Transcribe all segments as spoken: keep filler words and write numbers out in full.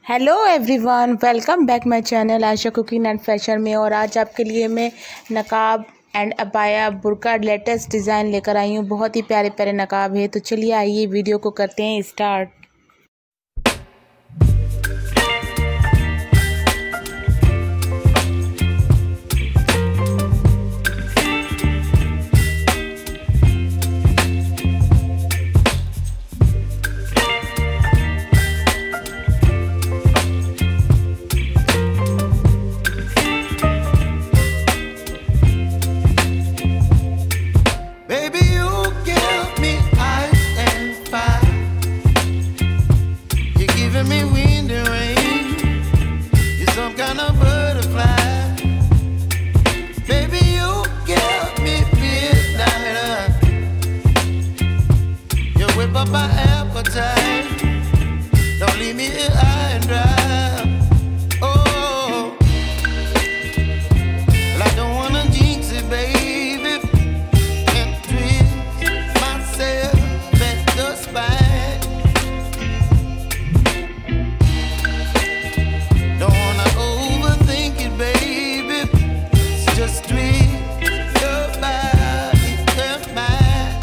Hello everyone, welcome back my channel Asha cooking and fashion में। और आज आपके लिए मैं नकाब एंड अबाया बुरका लेटेस्ट डिज़ाइन लेकर आई हूँ। बहुत ही प्यारे प्यारे नकाब है। तो चलिए आइए वीडियो को करते हैं start. Me wind and rain, you're some kind of butterfly. Baby, you give me midnight. You whip up my appetite. Don't leave me here high and dry. Oh, well, I don't wanna jinx it, baby, and twist myself at the spine. Just twist your body and mine.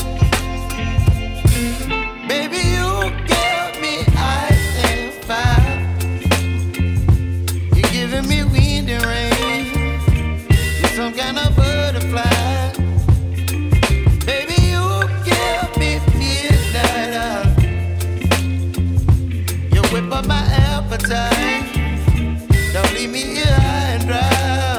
Baby, you give me ice and fire. You're giving me wind and rain. You're some kind of butterfly. Baby, you give me midnight. You whip up my appetite. Don't leave me here high and dry.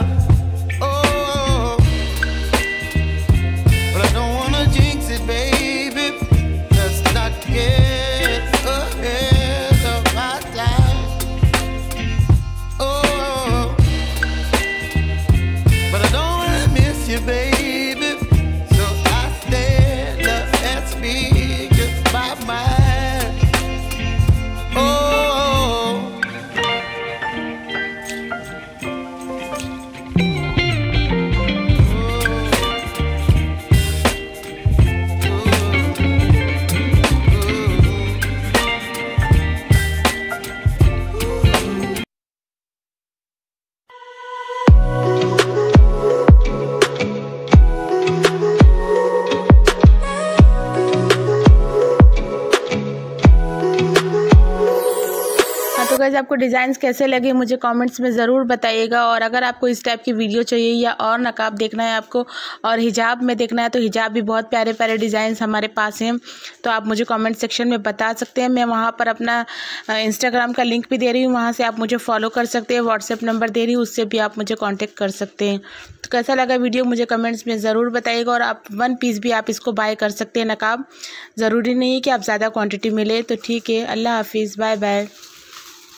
Baby, so I stand up and speak just my mind. Oh, तो guys, आपको designs कैसे लगे मुझे comments में ज़रूर बताइएगा। और अगर आपको इस टाइप की वीडियो चाहिए या और नकाब देखना है आपको और हिजाब में देखना है तो हिजाब भी बहुत प्यारे प्यारे डिज़ाइंस हमारे पास हैं। तो आप मुझे कमेंट सेक्शन में बता सकते हैं। मैं वहाँ पर अपना इंस्टाग्राम का लिंक भी दे रही हूँ, वहाँ से आप मुझे फॉलो कर सकते हैं। व्हाट्सएप नंबर दे रही हूँ, उससे भी आप मुझे कॉन्टेक्ट कर सकते हैं। तो कैसा लगा वीडियो मुझे कमेंट्स में ज़रूर बताइएगा। और आप वन पीस भी आप इसको बाय कर सकते हैं नकाब। ज़रूरी नहीं है कि आप ज़्यादा क्वान्टिटी मिले। तो ठीक है, अल्लाह हाफिज़, बाय बाय।